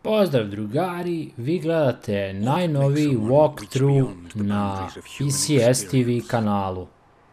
Pozdrav drugari, vi gledate najnoviji walkthrough na PCS TV kanalu.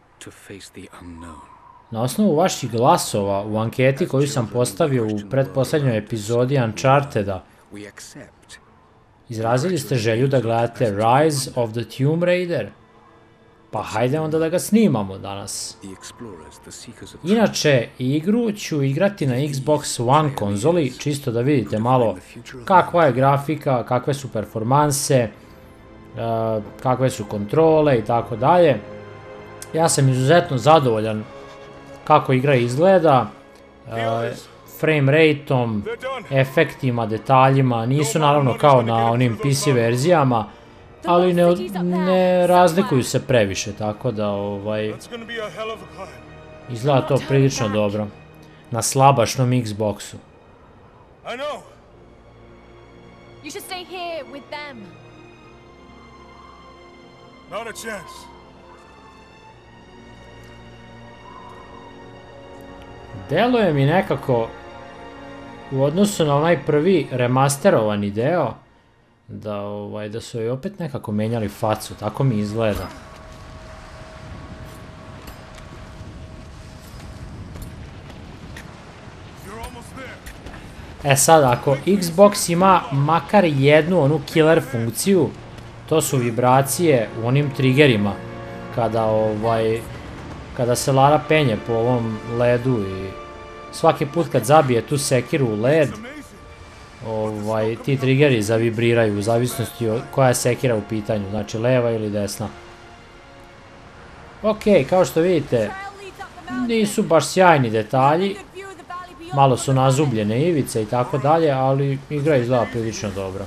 Na osnovu vaših glasova u anketi koju sam postavio u pretposlednjoj epizodi Uncharteda, izrazili ste želju da gledate Rise of the Tomb Raider? Pa hajde onda da ga snimamo danas. Inače, igru ću igrati na Xbox One konzoli, čisto da vidite malo kakva je grafika, kakve su performanse, kakve su kontrole i tako dalje. Ja sam izuzetno zadovoljan kako igra izgleda, frame rateom, efektima, detaljima, nisu naravno kao na onim PC verzijama, ali ne razlikuju se previše, tako da izgleda to prilično dobro na slabašnom Xboxu. Deluje mi nekako u odnosu na onaj prvi remasterovani deo da su joj opet nekako menjali facu, tako mi izgleda. E sad, ako Xbox ima makar jednu onu killer funkciju, to su vibracije u onim triggerima, kada se Lara penje po ovom ledu i svaki put kad zabije tu sekiru u led, ti triggeri zavibriraju u zavisnosti od koja je sekira u pitanju, znači leva ili desna. Ok, kao što vidite, nisu baš sjajni detalji, malo su nazubljene ivice i tako dalje, ali igra izgleda prilično dobro.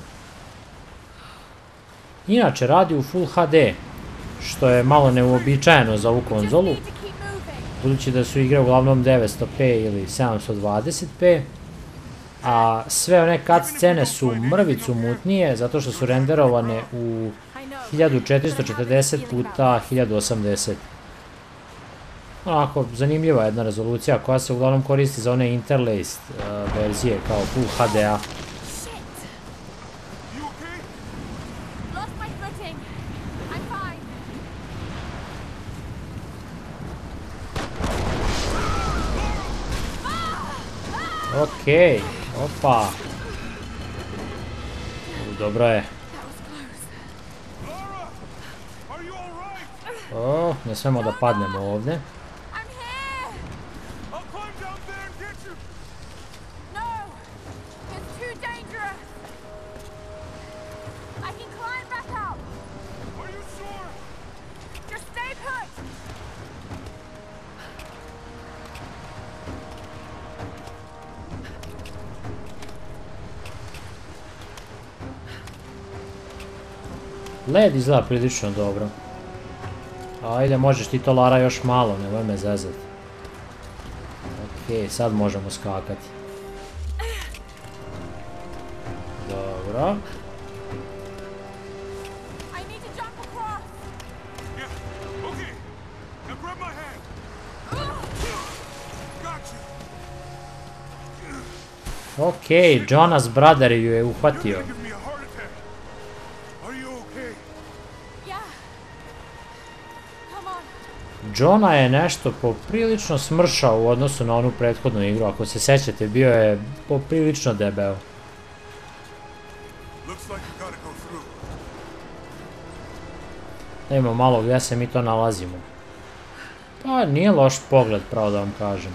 Inače, radi u Full HD, što je malo neuobičajeno za ovu konzolu, budući da su igre uglavnom 900p ili 720p, a sve one cutscene su mrvicu mutnije zato što su renderovane u 1440 puta 1080. Onako, zanimljiva jedna rezolucija koja se uglavnom koristi za one interlaced verzije kao Full HD-a. Okej, opa. Dobro je. O, ne smemo da padnemo ovdje. Led izgleda prilično dobro. Ajde, možeš ti to, Lara, još malo, nemoj me zezati. Ok, sad možemo skakati. Dobro. Ok, Jonas Brother ju je uhvatio. Johna je nešto poprilično smršao u odnosu na onu prethodnu igru, ako se sećate, bio je poprilično debeo. Da imamo malo gdje se mi to nalazimo. Pa nije loš pogled, pravo da vam kažem.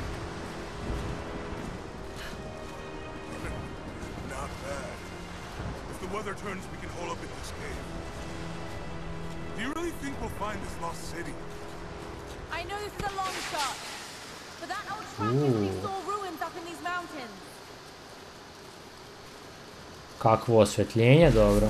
Kakvo osvetljenje, dobro.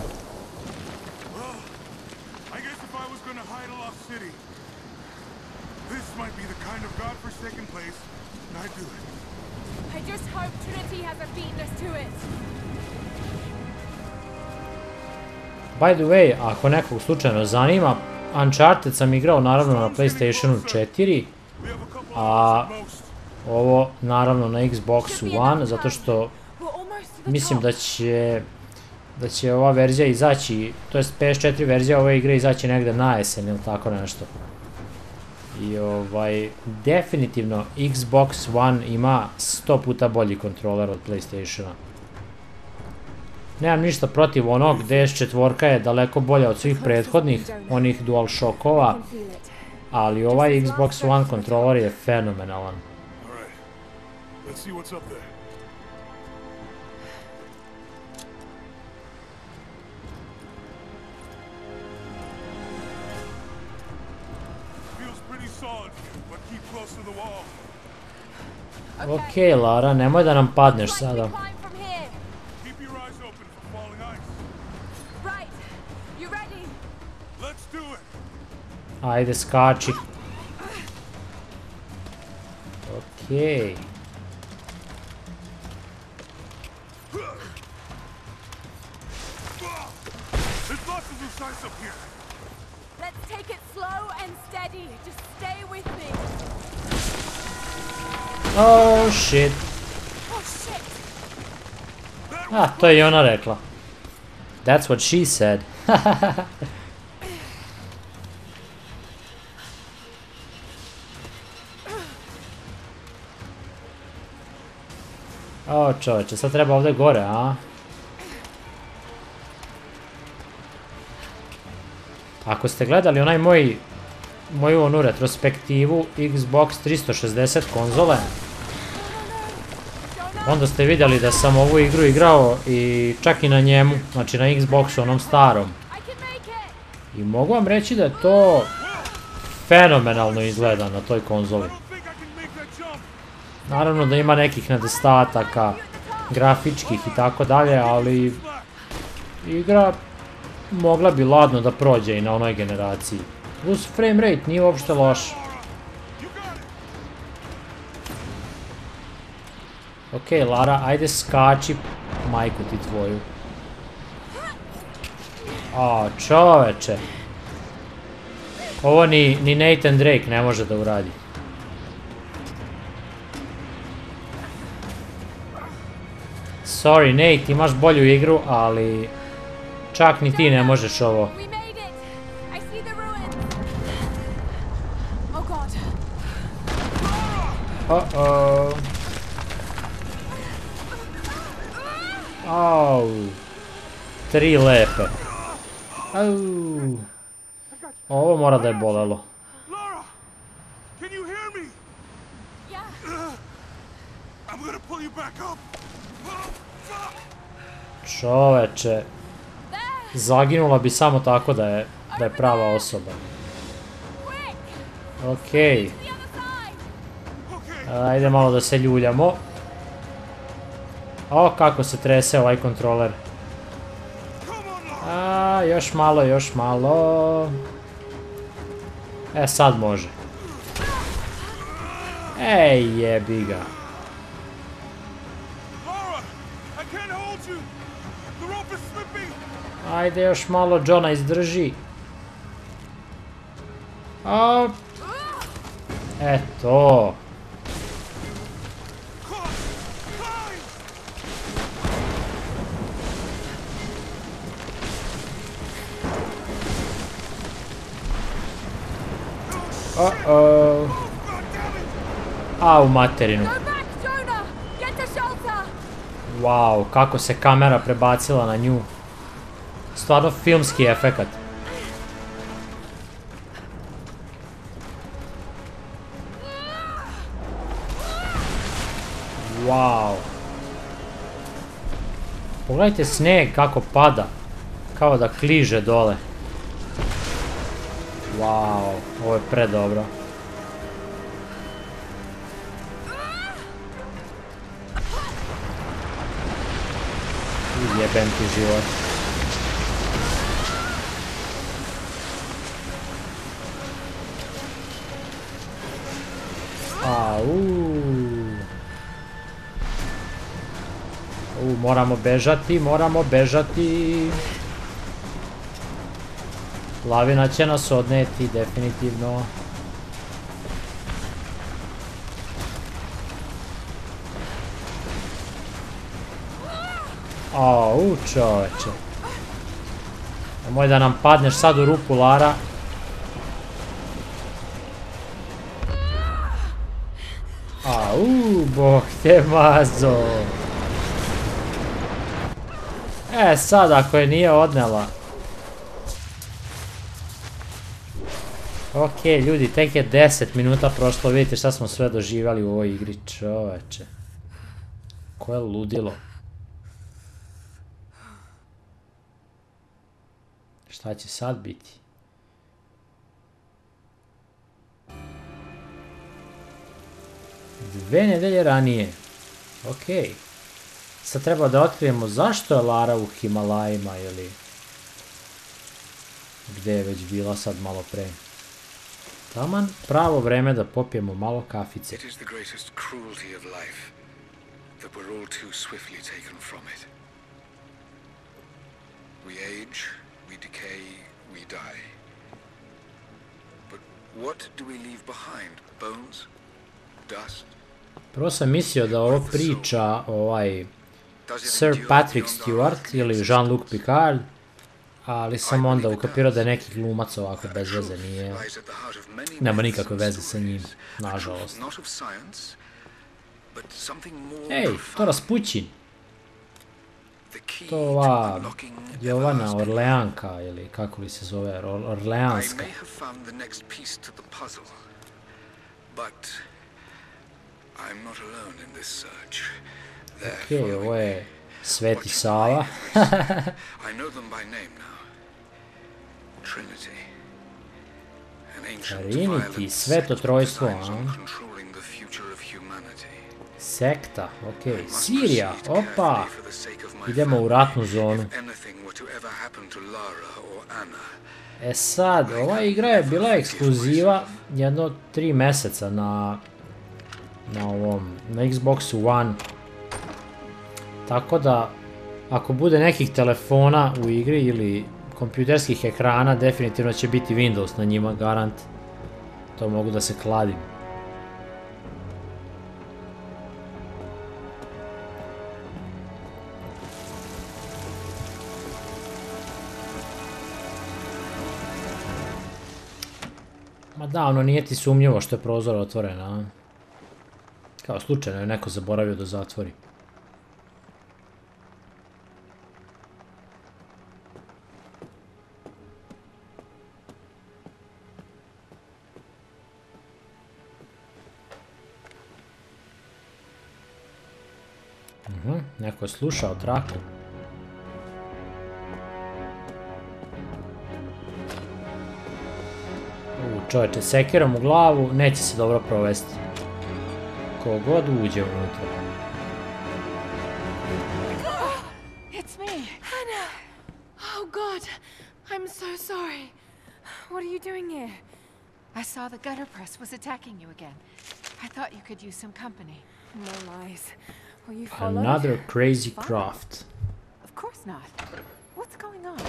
By the way, ako nekog slučajno zanima, Uncharted sam igrao naravno na PlayStationu 4, a ovo naravno na Xboxu One, zato što Mislim da će ova verzija izaći, to jest PS4 verzija ove igre izaći negde na jesen ili tako nešto. I definitivno Xbox One ima 100 puta bolji kontroler od PlayStationa. Nemam ništa protiv onog, DS4 je daleko bolja od svih prethodnih, onih DualShockova, ali ovaj Xbox One kontroler je fenomenalan. Okej, Lara, nemoj da nam padneš sada. Ajde, skači. Okej. Oh shit. To je i ona rekla. That's what she said. O čovječe, sad treba ovdje gore, a? Ako ste gledali onaj moju onu retrospektivu Xbox 360 konzole, onda ste vidjeli da sam ovu igru igrao i čak i na njemu, znači na Xboxu, onom starom. I mogu vam reći da je to fenomenalno izgleda na toj konzoli. Naravno da ima nekih nedostataka, grafičkih i tako dalje, ali igra mogla bi ladno da prođe i na onoj generaciji. Plus frame rate nije uopšte loš. Okej, Lara, ajde skači majku ti tvoju. O, čoveče. Ovo ni Nathan Drake ne može da uradi. Sorry, Nate, imaš bolju igru, ali čak ni ti ne možeš ovo. Uh-oh. Au. 3 lepe. Au. Ovo mora da je bolelo. Čoveče. Zaginula bi samo tako da je prava osoba. Okej. Ajde malo da se ljuljamo. O, kako se trese ovaj kontroler. Još malo, još malo. Sad može. Ej, jebi ga. Ajde još malo, Johna izdrži. Eto. Uh-oh. U materinu. Wow, kako se kamera prebacila na nju. Stvarno filmski efekat. Wow. Pogledajte snijeg kako pada. Kao da kliže dole. Wow, ovo je predobro. Jebem ti život. Moramo bežati, moramo bežati. Lavina će nas odneti, definitivno. Au, čoveče. Nemoj da nam padneš sad u rupu, Lara. Au, bog te mazo. Sad ako je nije odnela. Ok, ljudi, tek je 10 minuta prošlo, vidite šta smo sve doživjeli u ovoj igri, čoveče. Koje ludilo. Šta će sad biti? Dve nedelje ranije. Ok. Sad treba da otkrijemo zašto je Lara u Himalajima ili... Gde je već bila sad malo pre. Taman pravo vreme da popijemo malo kafice. It is the greatest cruelty of life that we're all too swiftly taken from it. We age, we decay, we die. But what do we leave behind? Bones? Dust? Prvo sam mislio da ovo priča Sir Patrick Stewart ili Jean-Luc Picard, ali sam onda ukapirao da je neki glumac ovako bez veze, nije... Nema nikakve veze sa njim, nažalost. Ej, to Raspućin. To ova Jovana Orleanka, ili kako li se zove, Orleanska. Ok, ovo je Sveti Sava. Trinity, sveto trojstvo, a? Sekta, ok. Sirija, opa! Idemo u ratnu zonu. Sad, ova igra je bila ekskluziva jedno 3 meseca na Xboxu One. Tako da, ako bude nekih telefona u igri ili kompjuterskih ekrana, definitivno će biti Windows na njima, garant. To mogu da se kladim. Ma da, ono nije ti sumnjivo što je prozor otvoren, a? Kao slučajno je neko zaboravio da zatvori. Neko je slušao traku. Čovječe, sekirom u glavu, neće se dobro provesti. Kogod uđe unutra. It's me, Hannah. Oh God, I'm so sorry. What are you doing here? I saw the gutter press was attacking you again. I thought you could use some company. No lies. Were you followed? Another crazy craft. Of course not. What's going on?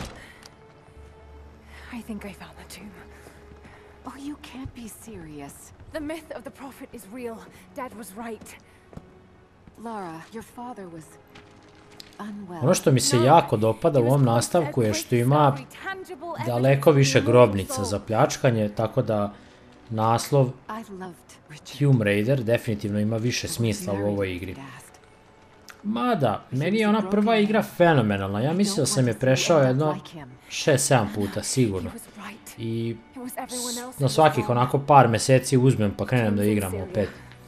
I think I found the tomb. Oh, you can't be serious. The myth of the prophet is real. Dad was right. Lara, your father was unwell. Ono što mi se jako dopada u ovom nastavku je što ima daleko više grobnica za pljačkanje, tako da naslov Tomb Raider definitivno ima više smisla u ovoj igri. Mada, meni je ona prva igra fenomenalna. Ja mislio sam je prešao jedno 6-7 puta, sigurno. I na svakih onako par meseci uzmem pa krenem da igram opet.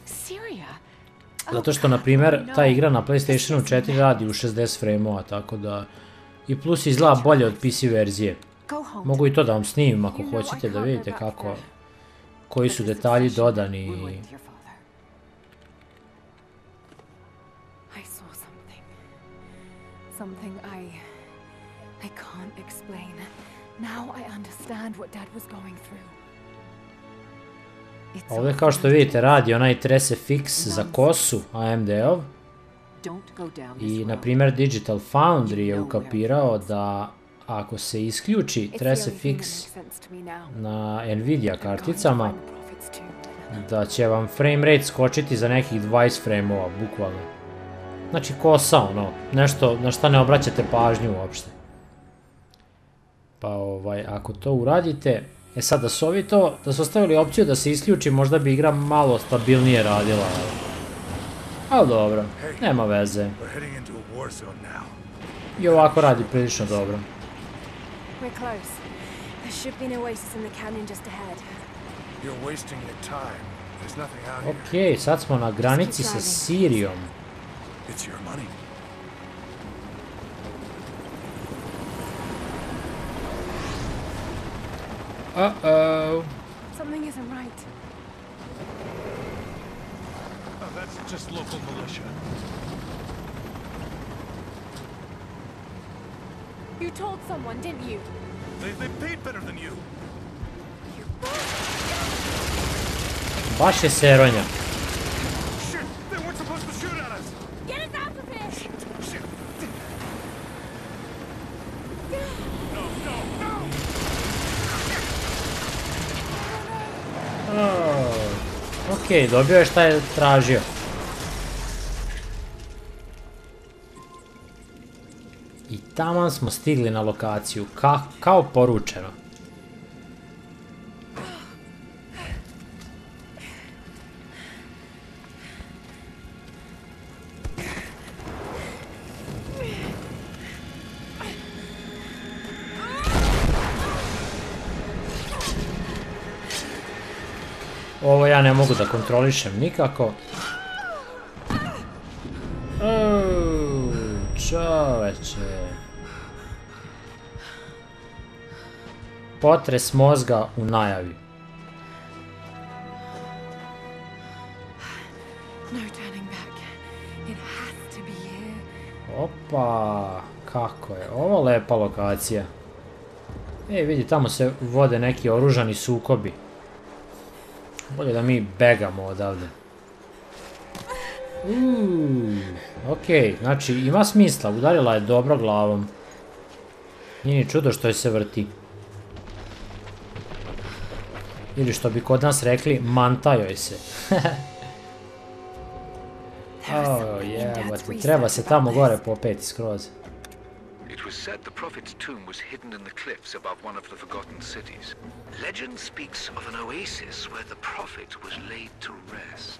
Zato što, na primjer, ta igra na PlayStationu 4 radi u 60 frame-ova, tako da... I plus izgleda bolje od PC verzije. Mogu i to da vam snimim ako hoćete da vidite kako... koji su detalji dodani. Something I can't explain. Now I understand what Dad was going through. Ovdje, kao što vidite, radi onaj Trese Fix za kosu AMD-ov. I, na primjer, Digital Foundry je ukapirao da ako se isključi Trese Fix na Nvidia karticama, da će vam frame rate skočiti za nekih 20 frame-ova, bukvalno. Znači kosa, ono, nešto na šta ne obraćate pažnju uopšte. Pa ako to uradite, sad da su ovi to, da su ostavili opciju da se isključi, možda bi igra malo stabilnije radila. Ali dobro, nema veze. I ovako radi prilično dobro. We're close. There should be an oasis in the canyon just ahead. You're wasting your time. There's nothing out here. Okej, sad smo na granici sa Sirijom. It's your money. Uh-oh. Something isn't right. Oh, that's just local militia. You told someone, didn't you? They paid better than you. Baš je seronja. Shit! They weren't supposed to shoot at us. Get us out of here! Shit! No, no, no! Okej, dobio je šta je tražio. I taman smo stigli na lokaciju, kao poručeno. Ovo ja ne mogu da kontrolišem nikako. Čoveče. Potres mozga u najavi. No turning back. It has to be here. Opa, kako je ovo lepa lokacija. Ej, vidi, tamo se vode neki oružani sukobi. Bolje da mi begamo odavde. Okej, znači ima smisla, udarila je dobro glavom. Nije ni čudo što je se vrti. Ili što bi kod nas rekli, manta joj se. Jebote, treba se tamo gore popeti skroz. It was said the prophet's tomb was hidden in the cliffs above one of the forgotten cities. Legend speaks of an oasis where the prophet was laid to rest.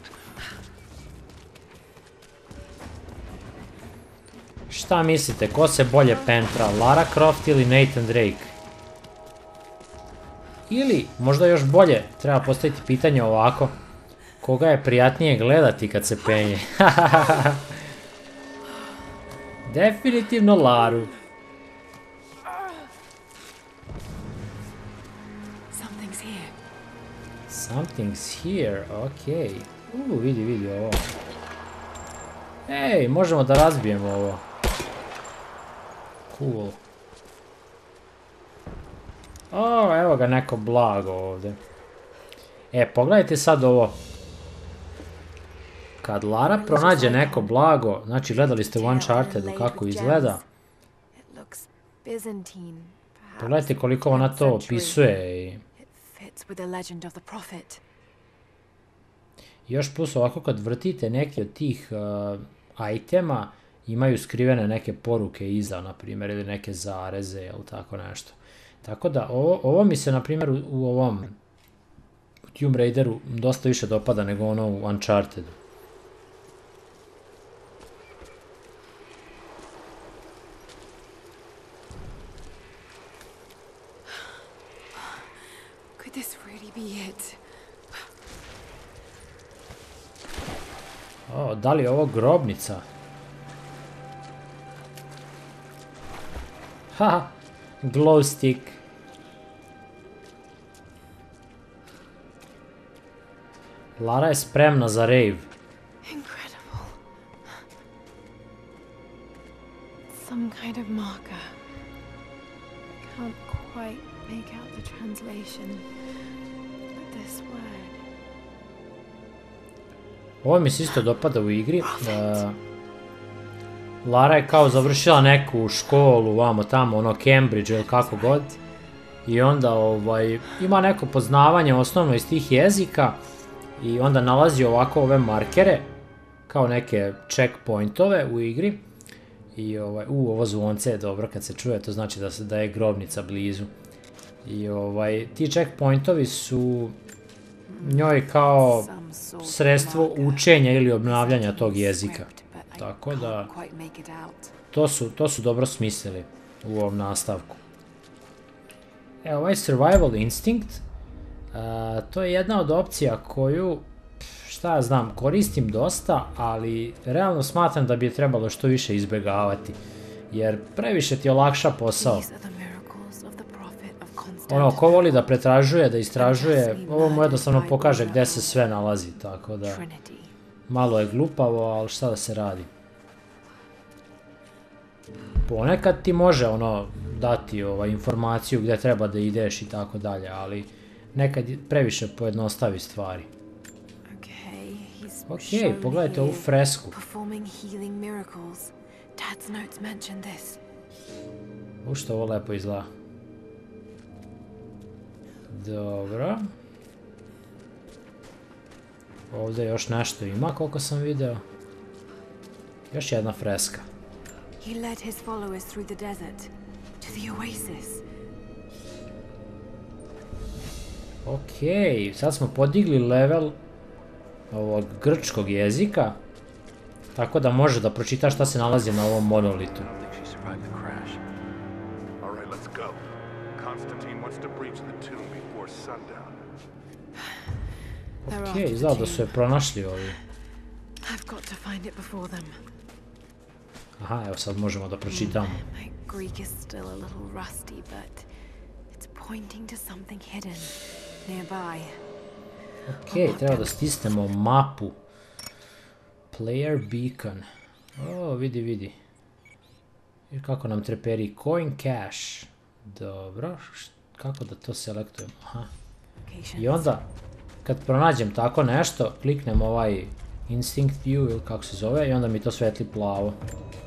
Šta mislite, ko se bolje pentra, Lara Croft ili Nathan Drake? Ili, možda još bolje, treba postaviti pitanje ovako. Koga je prijatnije gledati kad se penje? Definitivno Laru. Something's here, okej. Vidi ovo. Ej, možemo da razbijemo ovo. Cool. Evo ga neko blago ovdje. Pogledajte sad ovo. Kad Lara pronađe neko blago, znači gledali ste u Unchartedu kako izgleda. Pogledajte koliko ona to opisuje i... Još plus ovako kad vrtite neki od tih itema, imaju skrivene neke poruke iza, na primjer, ili neke zareze ili tako nešto. Tako da ovo mi se, na primjer, u ovom Tomb Raideru dosta više dopada nego ono u Unchartedu. Da li je ovo grobnica? Haha, glow stick. Lara je spremna za rave. Incredible. Some kind of marker. Can't quite make out the translation. But this word. Ovo mi se isto dopada u igri. Lara je kao završila neku školu, vamo tamo, ono Cambridge ili kako god. I onda ima neko poznavanje osnovno iz tih jezika. I onda nalazi ovako ove markere. kao neke checkpointove u igri. I ovo zvonce je dobro kad se čuje, to znači da je grobnica blizu. I ti checkpointovi su njoj kao sredstvo učenja ili obnavljanja tog jezika. Tako da, to su dobro smislili u ovom nastavku. Evo, ovaj Survival Instinct, to je jedna od opcija koju, šta ja znam, koristim dosta, ali realno smatram da bi je trebalo što više izbjegavati, jer previše ti olakša posao. Ono, ko voli da pretražuje, da istražuje, ovo mu jednostavno pokaže gdje se sve nalazi, tako da malo je glupavo, ali šta da se radi. Ponekad ti može ono dati informaciju gdje treba da ideš i tako dalje, ali nekad previše pojednostavi stvari. Ok, pogledajte ovu fresku. U što ovo lepo izgleda. Dobro. Ovdje još nešto ima, koliko sam video. Još jedna freska. He led his followers through the desert to the oasis. Ok, sad smo podigli level ovog grčkog jezika, tako da može da pročita šta se nalazi na ovom monolitu. Ok, izgleda da su je pronašli ovi. Aha, evo sad možemo da pročitamo. My Greek is still a little rusty, but it's pointing to something hidden nearby. Ok, treba da stisnemo mapu. Player beacon. O, vidi. I kako nam treperi coin cache. Dobro, kako da to selektujemo? Aha. I onda, kad pronađem tako nešto, kliknem ovaj Instinct View ili kako se zove i onda mi to svetli plavo.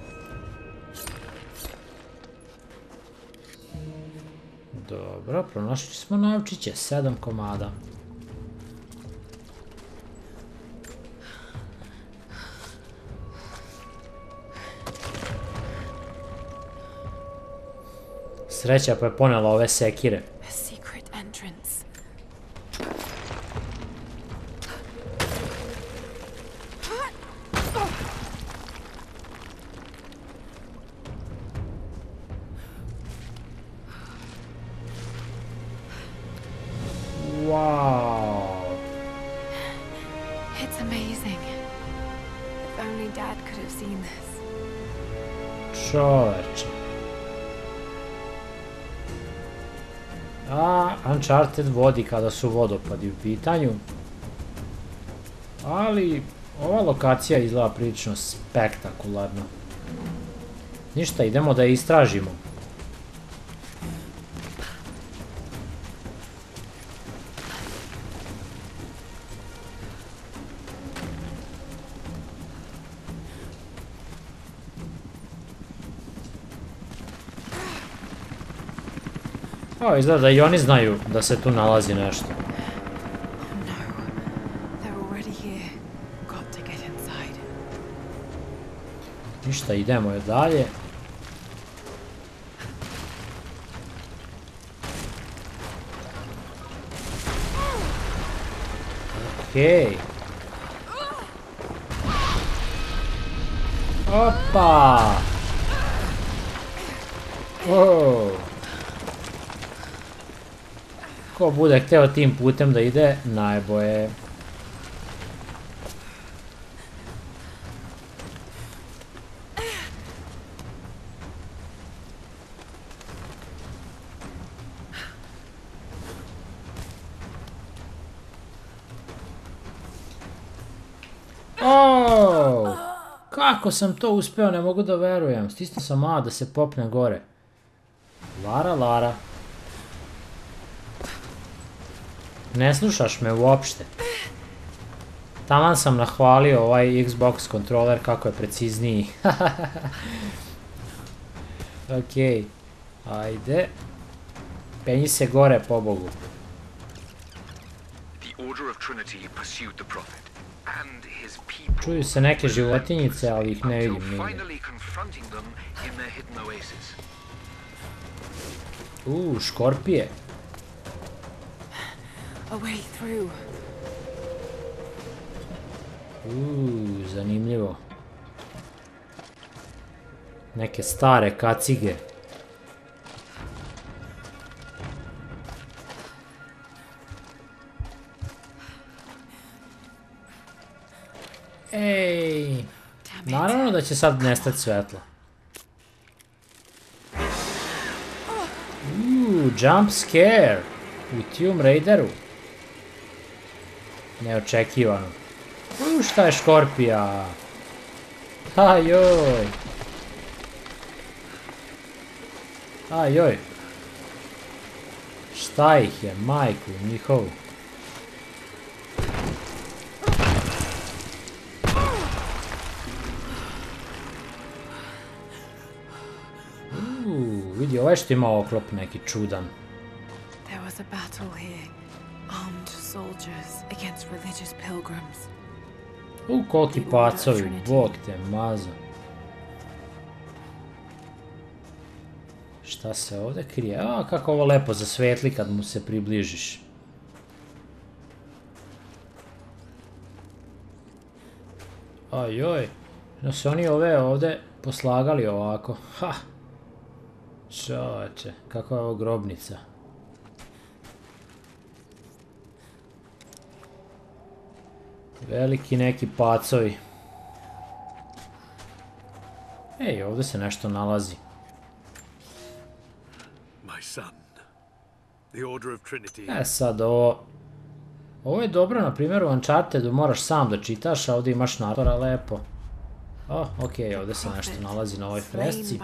Dobro, pronašli smo novčiće, 7 komada. Sreća pa je ponela ove sekire. Wow. It's amazing. If only Dad could have seen this. Čoveče. Uncharted vodi kada su vodopadi u pitanju. Ali ova lokacija izgleda prilično spektakularno. Ništa, idemo da je istražimo. O, izgleda da i oni znaju da se tu nalazi nešto. Ništa, idemo je dalje. Okej. Opa! Wow. Ko bude hteo tim putem da ide, najbolje. Kako sam to uspeo, ne mogu da verujem. Stisnuo sam A da se popne gore. Lara. Ne slušaš me uopšte. Taman sam nahvalio ovaj Xbox kontroler kako je precizniji. Ok. Ajde. Penji se gore, pobogu. The Order of Trinity pursued the Prophet, and his people. Čuju se neke životinjice, ali ih ne Until vidim nigdje. finally confronting them in their hidden oasis. Škorpije. A way through. Zanimljivo. Neke stare kacige. Ej, naravno da će sad nestati svetlo. Jump scare u Tomb Raideru. Neočekivano. Šta je škorpija? Ajoj. Ajoj. Šta ih je, majku njihovu? Vidi, ovaj što ima oklop neki čudan. There was a battle here. Armed soldiers against religious pilgrims. Koliki pacovi, bog te mazo. Šta se ovdje krije? Kako ovo lepo zasvetli kad mu se približiš. Ajoj. No se oni ove ovdje poslagali ovako. Ha! Čoveče, kakva je ovo grobnica. Veliki neki pacovi. Ej, ovdje se nešto nalazi. Sad ovo... Ovo je dobro, na primjer u Unchartedu moraš sam da čitaš, a ovdje imaš naratora lepo. Okej, ovdje se nešto nalazi na ovoj fresci.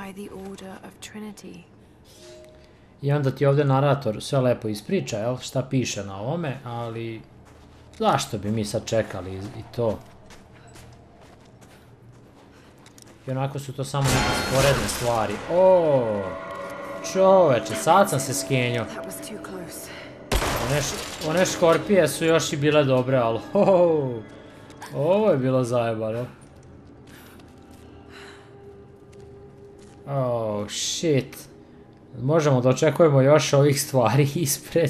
I onda ti ovdje narator sve lepo ispriča, jel, šta piše na ovome, ali... Zašto bi mi sad čekali i to? I onako su to samo neke sporedne stvari. Čoveče, sad sam se skenio. One škorpije su još i bile dobre, ali ovo je bilo zajebano. Shit. Možemo da očekujemo još ovih stvari ispred.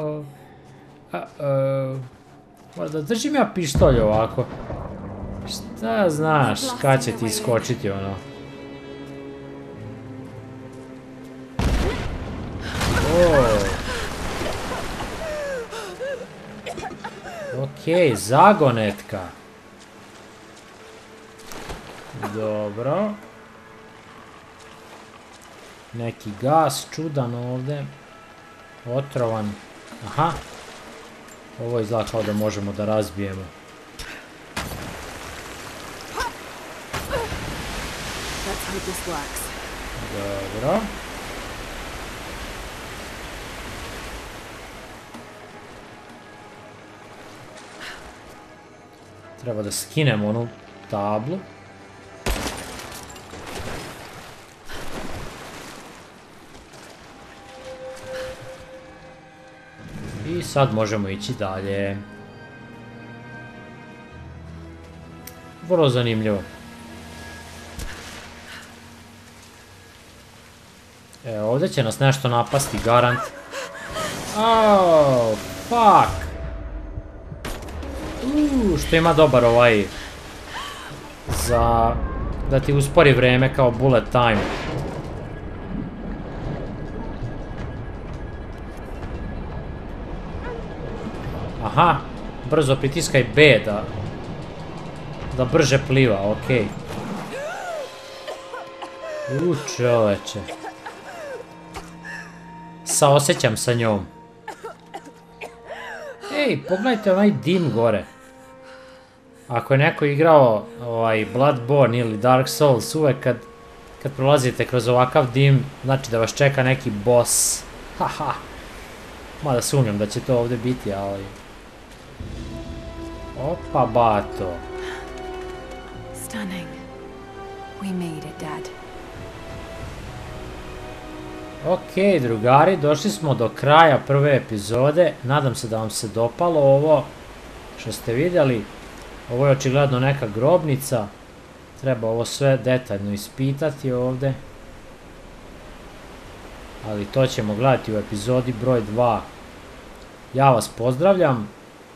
Da držim ja pištolj ovako. Šta znaš kad će ti iskočiti ono. Okej, zagonetka. Dobro. Neki gas čudan ovdje. Otrovan. Aha. Ovo izgleda kao da možemo da razbijemo. Dobro. Treba da skinemo onu tablu. I sad možemo ići dalje. Vrlo zanimljivo. Ovdje će nas nešto napasti, garant. Fuck. Što ima dobar ovaj za da ti uspori vreme kao bullet time. Aha, brzo pritiskaj B da brže pliva, okej. Čoveče. Saosećam sa njom. Ej, pogledajte onaj dim gore. Ako je neko igrao Bloodborne ili Dark Souls, uvek kad prolazite kroz ovakav dim, znači da vas čeka neki boss. Haha. Mada sumnjam da će to ovdje biti, ali... Opa, bato. Stunning. We made it, Dad. Ok, drugari, došli smo do kraja prve epizode. Nadam se da vam se dopalo ovo što ste vidjeli. Ovo je očigledno neka grobnica. Treba ovo sve detaljno ispitati ovdje. Ali to ćemo gledati u epizodi broj 2. Ja vas pozdravljam.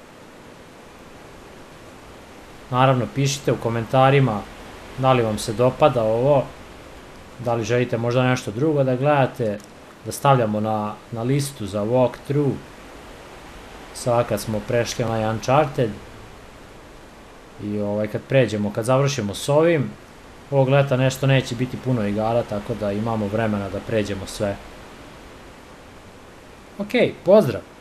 Naravno, pišite u komentarima da li vam se dopada ovo. Da li želite možda nešto drugo da gledate. Da stavljamo na listu za walkthrough. Sada kad smo prešli na Uncharted. I kad završimo s ovim, ovog leta nešto neće biti puno igara, tako da imamo vremena da pređemo sve. Ok, pozdrav!